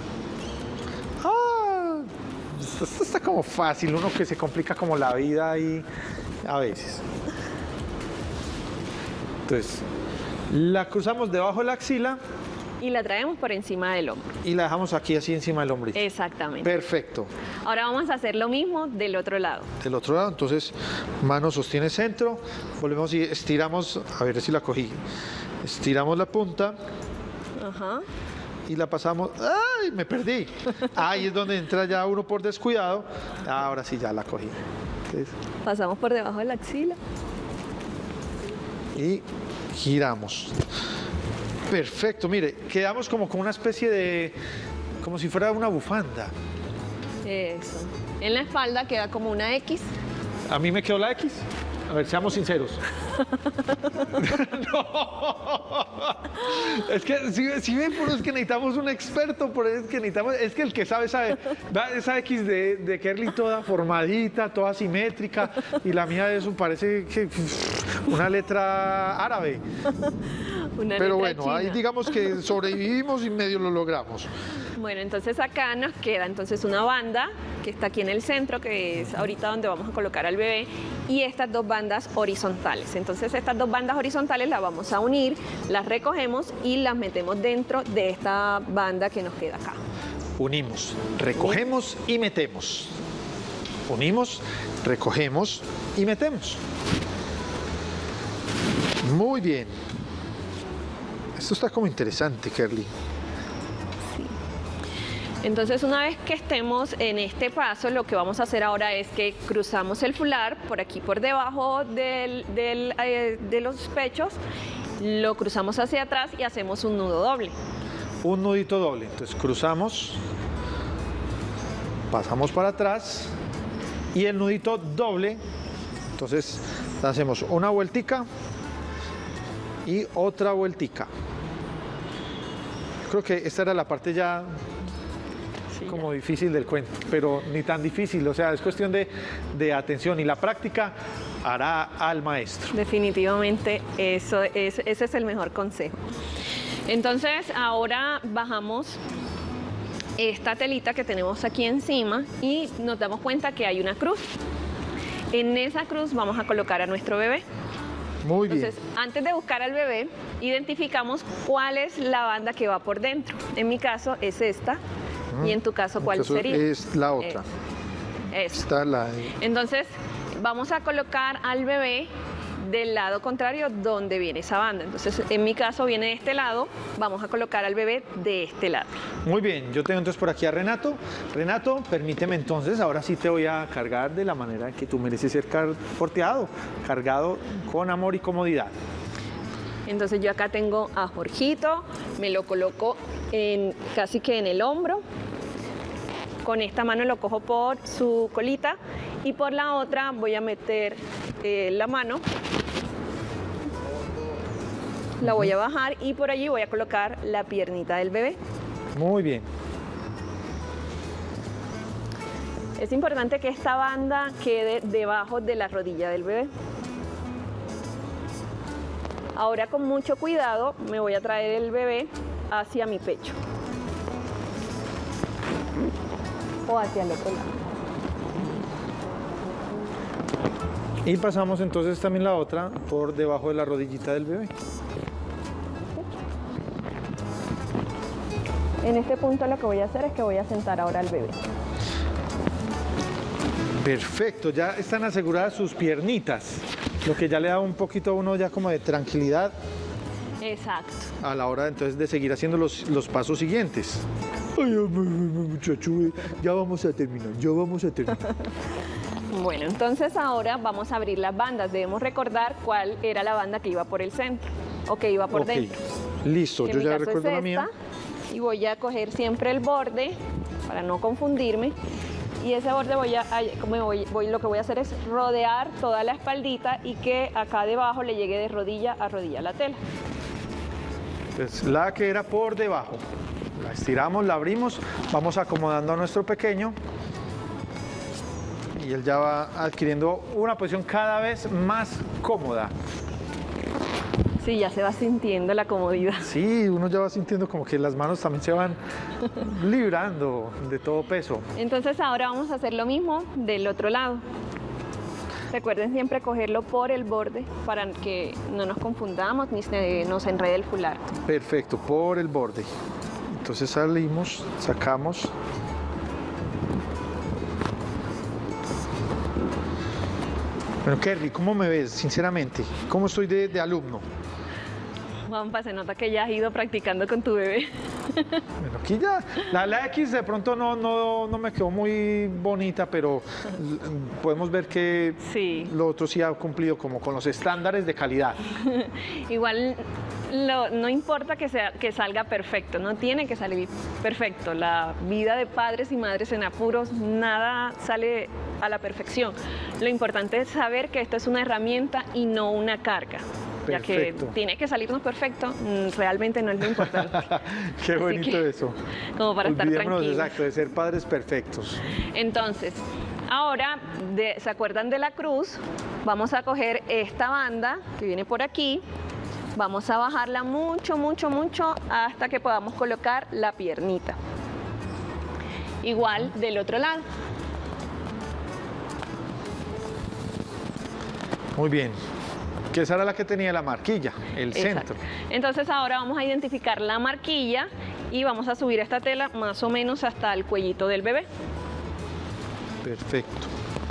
Esto está como fácil, uno que se complica como la vida ahí a veces. Entonces, la cruzamos debajo de la axila. Y la traemos por encima del hombro. Y la dejamos aquí así encima del hombro. Exactamente. Perfecto. Ahora vamos a hacer lo mismo del otro lado. Del otro lado, entonces, mano sostiene centro, volvemos y estiramos, a ver si la cogí. Estiramos la punta. Ajá. Y la pasamos. ¡Ay! Me perdí. Ahí es donde entra ya uno por descuidado. Ahora sí ya la cogí. Entonces, pasamos por debajo de la axila. Y giramos. Perfecto, mire, quedamos como con una especie de, como si fuera una bufanda. Eso. En la espalda queda como una X. ¿A mí me quedó la X? A ver, seamos sinceros. No. Es que si ven, por eso es que necesitamos un experto, por eso es que necesitamos, es que el que sabe, sabe. Esa X de Kerly toda formadita, toda simétrica, y la mía de eso parece que una letra árabe. Pero bueno, china. ahí digamos que sobrevivimos y medio lo logramos. Bueno, entonces acá nos queda entonces una banda que está aquí en el centro, que es ahorita donde vamos a colocar al bebé, y estas dos bandas horizontales. Entonces estas dos bandas horizontales las vamos a unir, las recogemos y las metemos dentro de esta banda que nos queda acá. Unimos, recogemos y metemos. Unimos, recogemos y metemos. Muy bien. Esto está como interesante, Kerly. Entonces, una vez que estemos en este paso, lo que vamos a hacer ahora es que cruzamos el fular por aquí, por debajo de los pechos, lo cruzamos hacia atrás y hacemos un nudo doble. Un nudito doble. Entonces, cruzamos, pasamos para atrás y el nudito doble. Entonces, hacemos una vueltica y otra vueltica. Creo que esta era la parte ya como difícil del cuento, pero ni tan difícil, o sea, es cuestión de atención y la práctica hará al maestro. Definitivamente, ese es el mejor consejo. Entonces, ahora bajamos esta telita que tenemos aquí encima y nos damos cuenta que hay una cruz. En esa cruz vamos a colocar a nuestro bebé. Muy bien. Entonces, antes de buscar al bebé, identificamos cuál es la banda que va por dentro. En mi caso es esta, y en tu caso, ¿cuál sería? Es la otra. Está la... Entonces, vamos a colocar al bebé del lado contrario donde viene esa banda. Entonces, en mi caso viene de este lado, vamos a colocar al bebé de este lado. Muy bien, yo tengo entonces por aquí a Renato. Renato, permíteme entonces, ahora sí te voy a cargar de la manera que tú mereces ser porteado, cargado con amor y comodidad. Entonces yo acá tengo a Jorgito, me lo coloco casi que en el hombro. Con esta mano lo cojo por su colita y por la otra voy a meter la mano. La voy a bajar y por allí voy a colocar la piernita del bebé. Muy bien. Es importante que esta banda quede debajo de la rodilla del bebé. Ahora con mucho cuidado me voy a traer el bebé hacia mi pecho. O hacia el otro lado. Y pasamos entonces también la otra por debajo de la rodillita del bebé. En este punto lo que voy a hacer es que voy a sentar ahora al bebé. Perfecto, ya están aseguradas sus piernitas, lo que ya le da un poquito a uno ya como de tranquilidad. Exacto. A la hora entonces de seguir haciendo los pasos siguientes. Ay, muchacho, ya vamos a terminar, Bueno, entonces ahora vamos a abrir las bandas. Debemos recordar cuál era la banda que iba por el centro o que iba por dentro. Listo, yo ya recuerdo la mía. Y voy a coger siempre el borde para no confundirme. Y ese borde lo que voy a hacer es rodear toda la espaldita y que acá debajo le llegue de rodilla a rodilla la tela. Entonces, la que era por debajo. La estiramos, la abrimos, vamos acomodando a nuestro pequeño y él ya va adquiriendo una posición cada vez más cómoda. Sí, ya se va sintiendo la comodidad. Sí, uno ya va sintiendo como que las manos también se van librando de todo peso. Entonces ahora vamos a hacer lo mismo del otro lado. Recuerden siempre cogerlo por el borde para que no nos confundamos ni se nos enrede el fular. Perfecto, por el borde. Entonces salimos, sacamos. Bueno, Kerry, ¿cómo me ves, sinceramente? ¿Cómo estoy de alumno? Juanpa, se nota que ya has ido practicando con tu bebé. Bueno, aquí ya, la X de pronto no me quedó muy bonita, pero podemos ver que sí, lo otro sí ha cumplido como con los estándares de calidad. Igual no importa que salga perfecto, no tiene que salir perfecto. La vida de padres y madres en apuros, nada sale a la perfección. Lo importante es saber que esto es una herramienta y no una carga. Ya Perfecto. que tiene que salirnos perfecto, realmente no es lo importante. Qué bonito eso. Como para estar tranquilos. Exacto, de ser padres perfectos. Entonces, ahora, ¿se acuerdan de la cruz? Vamos a coger esta banda que viene por aquí, vamos a bajarla mucho, mucho, mucho hasta que podamos colocar la piernita. Igual del otro lado. Muy bien. Que esa era la que tenía la marquilla, el Exacto. centro. Entonces ahora vamos a identificar la marquilla y vamos a subir esta tela más o menos hasta el cuellito del bebé. Perfecto.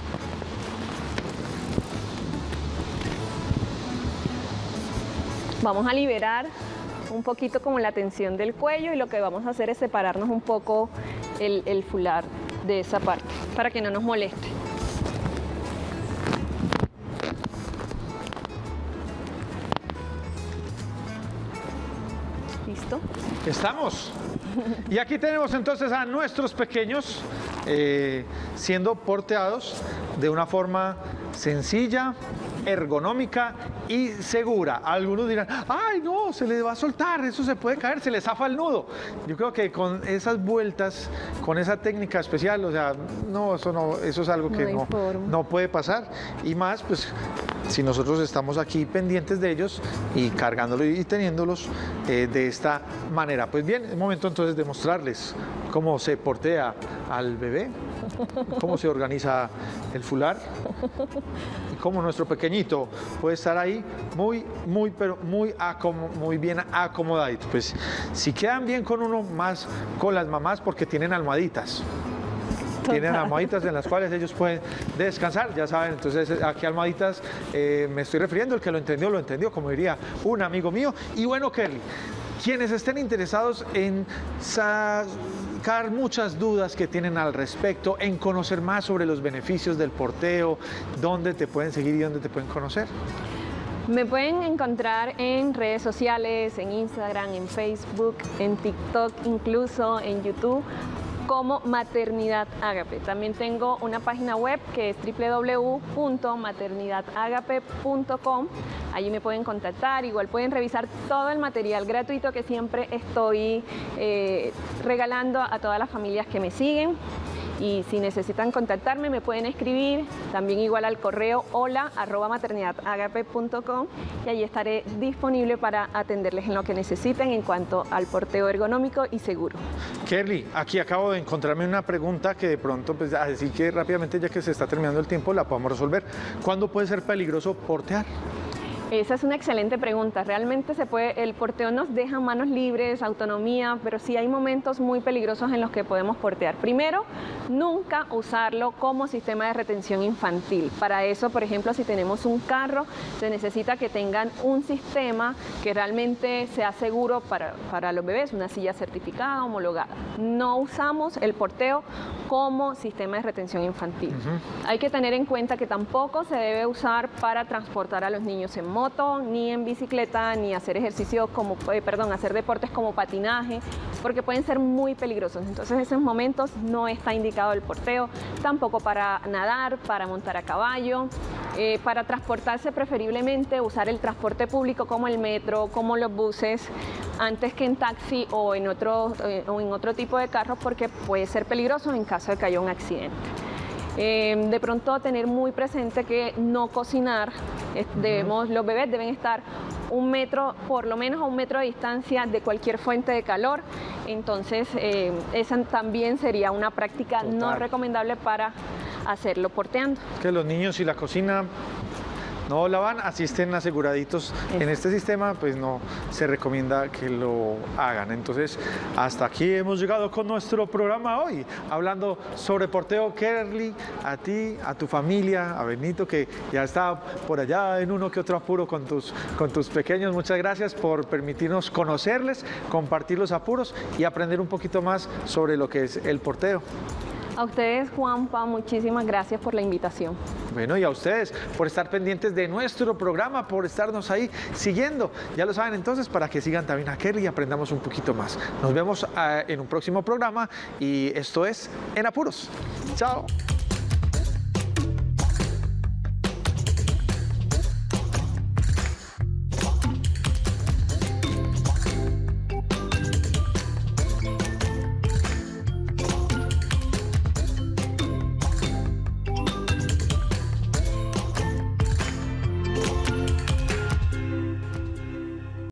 Vamos a liberar un poquito como la tensión del cuello y lo que vamos a hacer es separarnos un poco el fular de esa parte para que no nos moleste. ¿Listo? Estamos. Y aquí tenemos entonces a nuestros pequeños siendo porteados de una forma sencilla, ergonómica y segura. Algunos dirán, ay no, se le va a soltar, eso se puede caer, se le zafa el nudo. Yo creo que con esas vueltas, con esa técnica especial, o sea, no, eso es algo que no puede pasar. Y más, pues, si nosotros estamos aquí pendientes de ellos y cargándolos y teniéndolos de esta manera. Pues bien, es momento entonces de mostrarles cómo se portea al bebé, cómo se organiza el fular y cómo nuestro pequeñito puede estar ahí muy bien acomodadito. Pues si quedan bien con uno, más con las mamás, porque tienen almohaditas. Tienen almohaditas en las cuales ellos pueden descansar, ya saben. Entonces, ¿a qué almohaditas me estoy refiriendo? El que lo entendió, como diría un amigo mío. Y bueno, Kerly, quienes estén interesados en sacar muchas dudas que tienen al respecto, en conocer más sobre los beneficios del porteo, ¿dónde te pueden seguir y dónde te pueden conocer? Me pueden encontrar en redes sociales, en Instagram, en Facebook, en TikTok, incluso en YouTube, como Maternidad Ágape. También tengo una página web que es www.maternidadagape.com. Allí me pueden contactar, igual pueden revisar todo el material gratuito que siempre estoy regalando a todas las familias que me siguen. Y si necesitan contactarme, me pueden escribir también igual al correo hola@maternidadagape.com, y allí estaré disponible para atenderles en lo que necesiten en cuanto al porteo ergonómico y seguro. Kerly, aquí acabo de encontrarme una pregunta que de pronto, pues así que rápidamente, ya que se está terminando el tiempo, la podemos resolver. ¿Cuándo puede ser peligroso portear? Esa es una excelente pregunta. Realmente el porteo nos deja manos libres, autonomía, pero sí hay momentos muy peligrosos en los que podemos portear. Primero, nunca usarlo como sistema de retención infantil. Para eso, por ejemplo, si tenemos un carro, se necesita que tengan un sistema que realmente sea seguro para los bebés, una silla certificada, homologada. No usamos el porteo como sistema de retención infantil. Hay que tener en cuenta que tampoco se debe usar para transportar a los niños en moto, ni en bicicleta, ni hacer ejercicio hacer deportes como patinaje, porque pueden ser muy peligrosos. Entonces, en esos momentos no está indicado el porteo, tampoco para nadar, para montar a caballo. Para transportarse, preferiblemente usar el transporte público como el metro, como los buses, antes que en taxi o en otro tipo de carros, porque puede ser peligroso en caso de que haya un accidente. De pronto tener muy presente que no cocinar, los bebés deben estar por lo menos a 1 metro de distancia de cualquier fuente de calor. Entonces esa también sería una práctica no recomendable para hacerlo porteando. Que los niños, si la cocina no la van, así estén aseguraditos en este sistema, pues no se recomienda que lo hagan. Entonces, hasta aquí hemos llegado con nuestro programa hoy, hablando sobre porteo. Kerly, a ti, a tu familia, a Benito, que ya está por allá en uno que otro apuro con tus pequeños. Muchas gracias por permitirnos conocerles, compartir los apuros y aprender un poquito más sobre lo que es el porteo. A ustedes, Juanpa, muchísimas gracias por la invitación. Bueno, y a ustedes por estar pendientes de nuestro programa, por estarnos ahí siguiendo. Ya lo saben entonces, para que sigan también a Kerly y aprendamos un poquito más. Nos vemos en un próximo programa y esto es En Apuros. Chao.